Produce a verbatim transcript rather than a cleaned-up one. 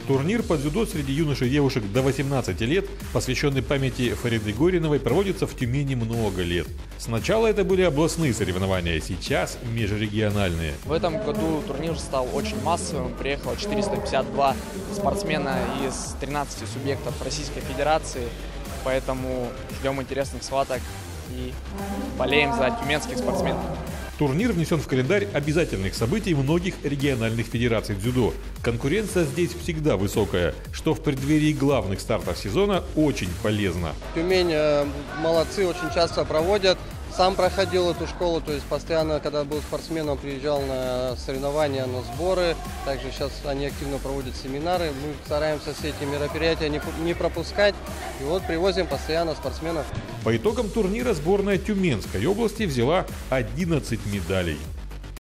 Турнир по дзюдо среди юношей и девушек до восемнадцати лет, посвященный памяти Фариды Гориновой, проводится в Тюмени много лет. Сначала это были областные соревнования, сейчас межрегиональные. В этом году турнир стал очень массовым. Приехало четыреста пятьдесят два спортсмена из тринадцати субъектов Российской Федерации. Поэтому ждем интересных схваток и болеем за тюменских спортсменов. Турнир внесен в календарь обязательных событий многих региональных федераций дзюдо. Конкуренция здесь всегда высокая, что в преддверии главных стартов сезона очень полезно. Тюмень э, молодцы, очень часто проводят. Сам проходил эту школу, то есть постоянно, когда был спортсменом, приезжал на соревнования, на сборы. Также сейчас они активно проводят семинары. Мы стараемся все эти мероприятия не, не пропускать. И вот привозим постоянно спортсменов. По итогам турнира сборная Тюменской области взяла одиннадцать медалей.